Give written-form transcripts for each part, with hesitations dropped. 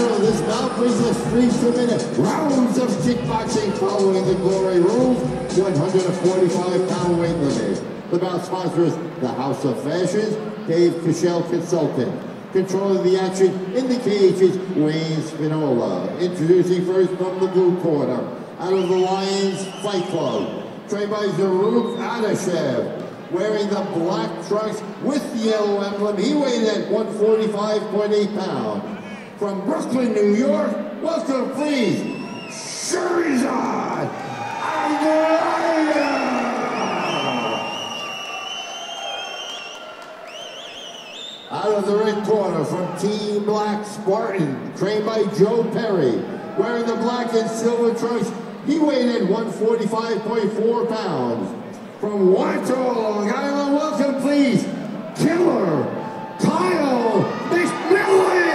of this bout brings us 3 2-minute rounds of kickboxing following the Glory Rules 145-pound weight limit. The bout sponsors the House of Fashions, Dave Cashel Consulting. Controlling the action in the cage is Wayne Spinola. Introducing first from the blue corner, out of the Lions Fight Club, trained by Zaruk Adashev. Wearing the black trunks with the yellow emblem, he weighed at 145.8 pounds. From Brooklyn, New York, welcome please, Shirzad Abdullah! Out of the red corner from Team Black Spartan, trained by Joe Perry. Wearing the black and silver trunks, he weighed at 145.4 pounds. From Warsaw, Long Island, welcome please, Killer Kyle McMillan!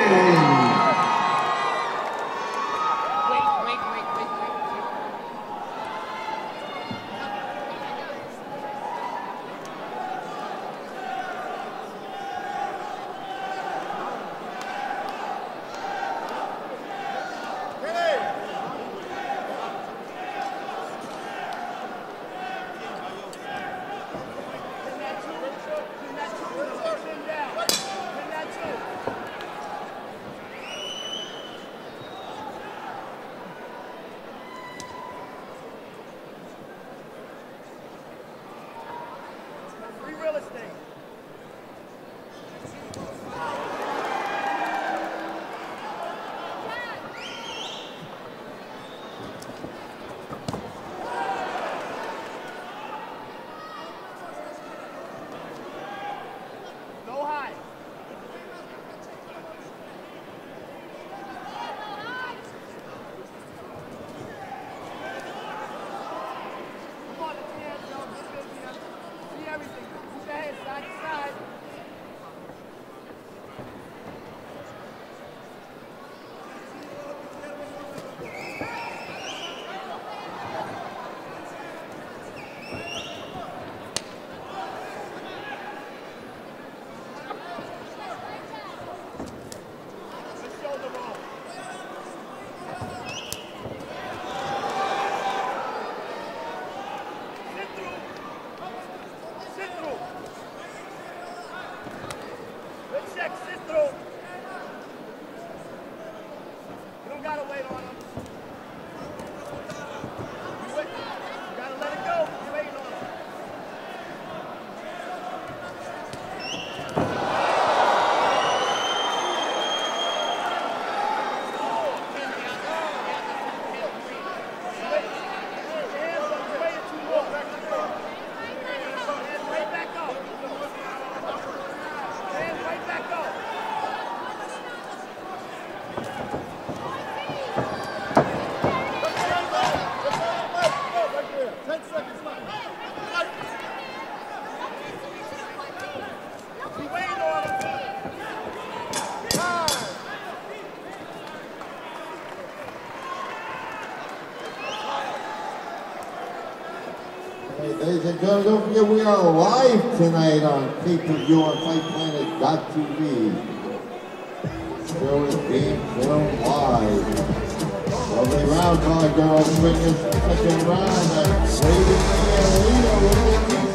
Ladies and gentlemen, don't forget we are live tonight on pay-per-view on FightPlanet.tv. Show is being filmed live. Lovely round, my girls, bring us the second round at Lady Arena with the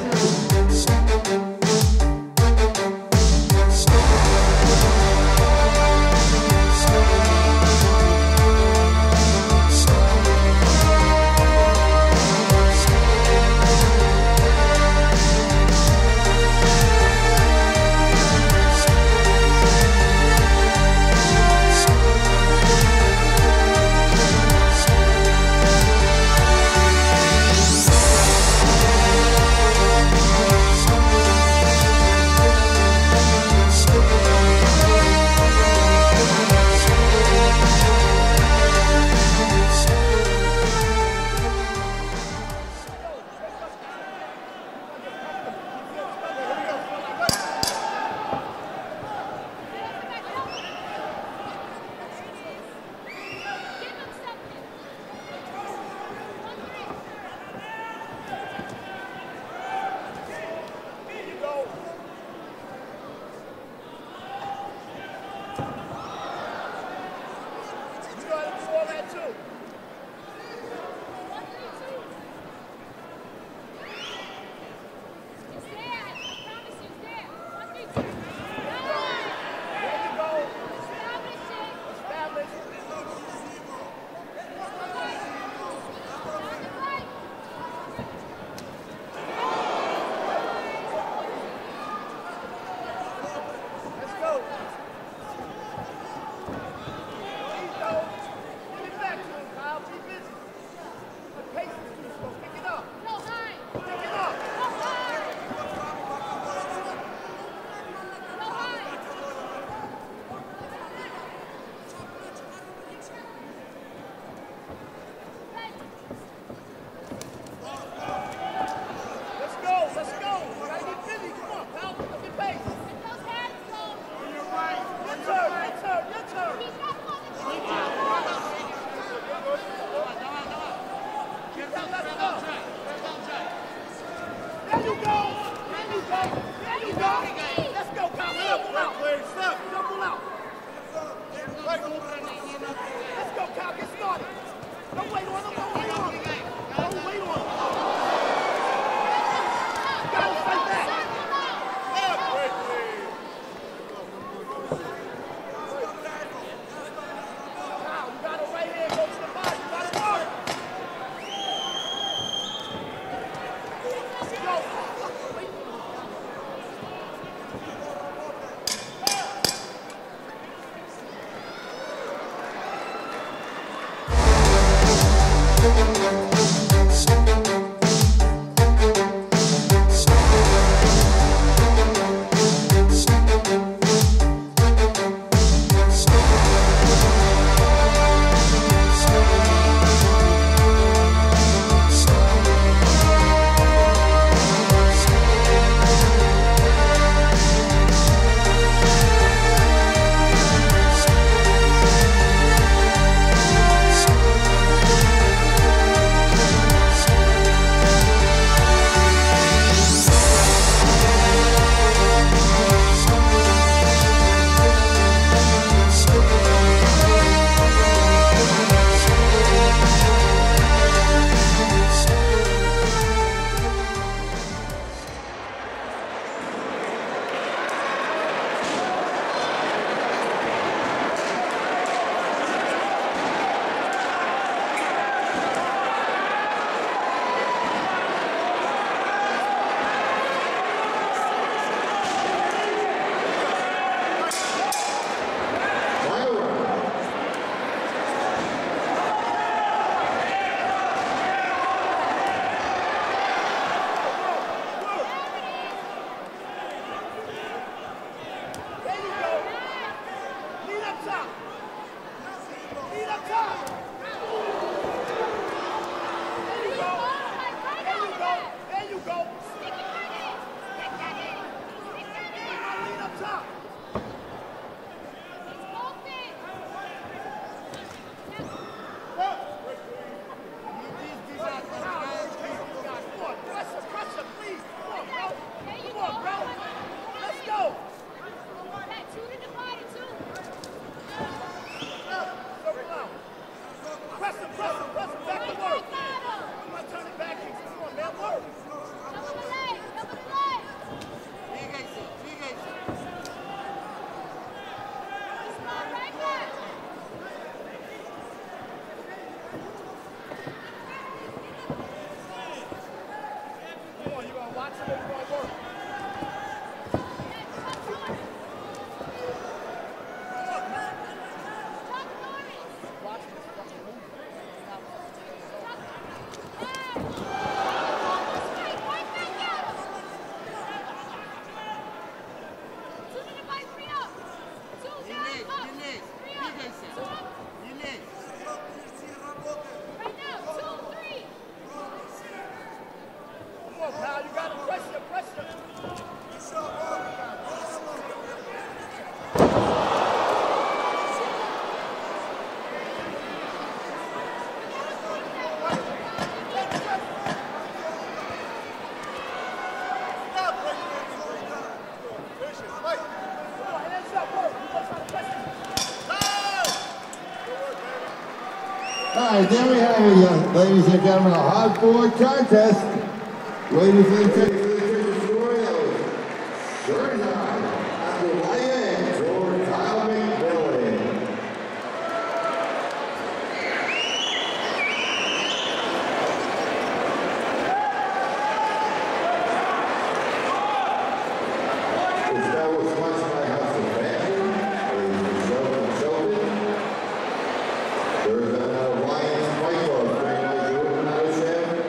All right, there we have it, ladies and gentlemen, a hardboard contest. Waiting for the ticket score. That was Sherman at the lion for Kyle McMillan. This battle was sponsored by House of Fashion. There's another Lions Fight Club trained by Jordan Adeshev.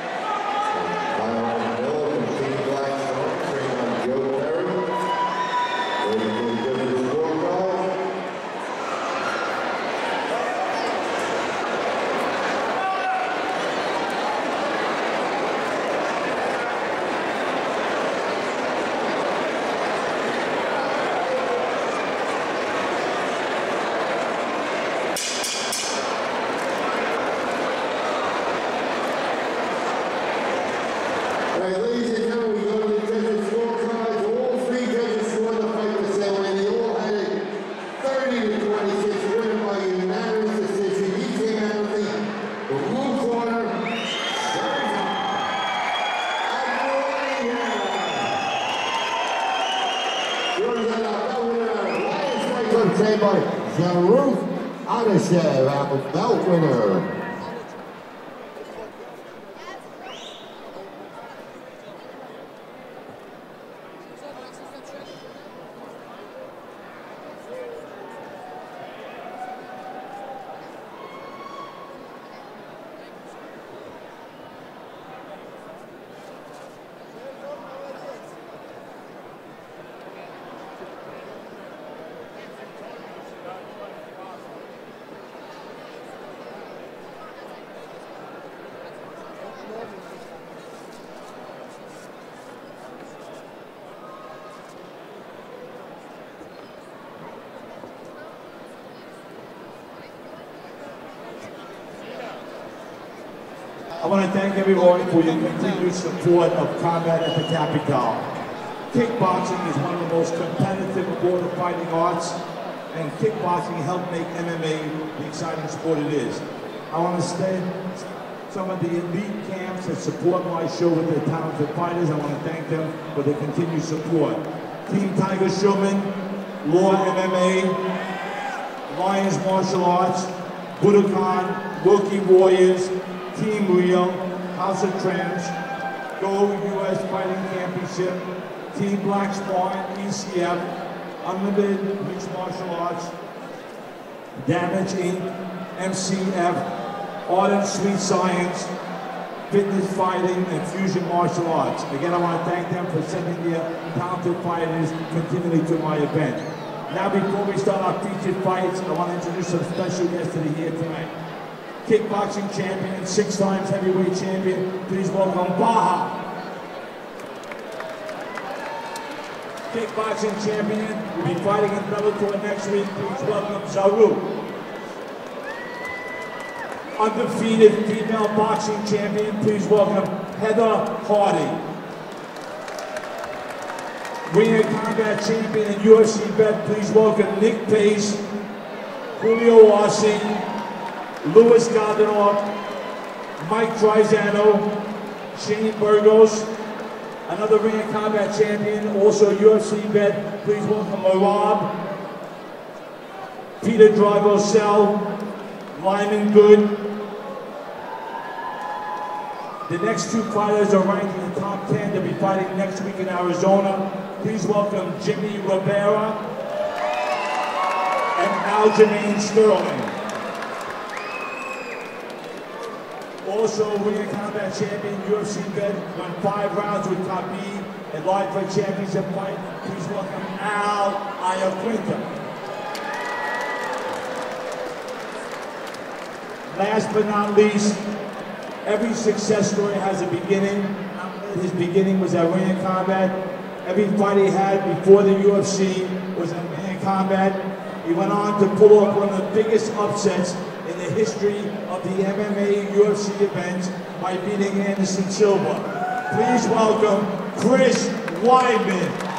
Kyle Miller from Team Blackstone, trained by Joe Perry. Waiting for the judges' scorecard. Ladies and gentlemen, we go to the judges' scorecards. All three judges scored the fight the same way. They all had it 30-26, winner by unanimous decision. He came out of the blue corner. Trained by Zaruf Adeshev, Apple Belt winner. I want to thank everyone for your continued support of Combat at the Capitol. Kickboxing is one of the most competitive of all the fighting arts, and kickboxing helped make MMA the exciting sport it is. I want to thank some of the elite camps that support my show with their talented fighters. I want to thank them for their continued support. Team Tiger Schulman, Law MMA, Lions Martial Arts, Budokan, Wilkie Warriors, Team Rio, House of Trams, Go US Fighting Championship, Team Black Swan, ECF, Unlimited Mixed Martial Arts, Damage Inc., MCF, Art and Sweet Science, Fitness Fighting, and Fusion Martial Arts. Again, I want to thank them for sending their talented fighters continually to my event. Now, before we start our featured fights, I want to introduce some special guests that are here tonight. Kickboxing champion, 6 times heavyweight champion, please welcome Baja. Kickboxing champion, will be fighting in Bellator next week, please welcome Zaru. Undefeated female boxing champion, please welcome Heather Hardy. Ring of Combat champion and UFC vet, please welcome Nick Pace, Julio Arce, Louis Galdanoff, Mike Trizano, Shane Burgos, another Ring of Combat champion, also UFC vet, please welcome Marab, Peter Dragosel, Lyman Good. The next 2 fighters are ranked in the top 10. They'll be fighting next week in Arizona. Please welcome Jimmy Rivera and Aljamain Sterling. Also, Ring of Combat champion, UFC vet, won 5 rounds with Khabib and live for a championship fight. Please welcome Al Iaquinta. Last but not least, every success story has a beginning. His beginning was at Ring of Combat. Every fight he had before the UFC was at Ring of Combat. He went on to pull off one of the biggest upsets in the history of the MMA UFC events by beating Anderson Silva. Please welcome Chris Weidman.